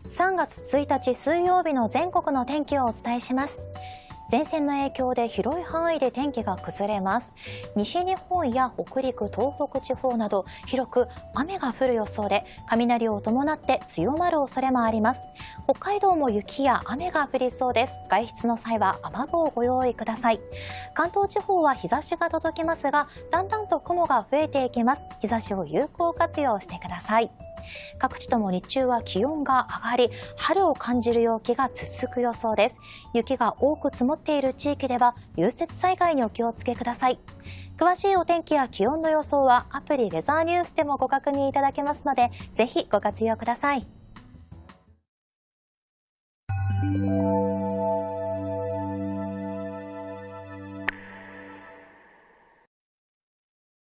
3月1日水曜日の全国の天気をお伝えします。前線の影響で広い範囲で天気が崩れます。西日本や北陸、東北地方など広く雨が降る予想で、雷を伴って強まる恐れもあります。北海道も雪や雨が降りそうです。外出の際は雨具をご用意ください。関東地方は日差しが届きますが、だんだんと雲が増えていきます。日差しを有効活用してください。各地とも日中は気温が上がり、春を感じる陽気が続く予想です。雪が多く積もっている地域では融雪災害にお気をつけください。詳しいお天気や気温の予想はアプリウェザーニュースでもご確認いただけますので、ぜひご活用ください。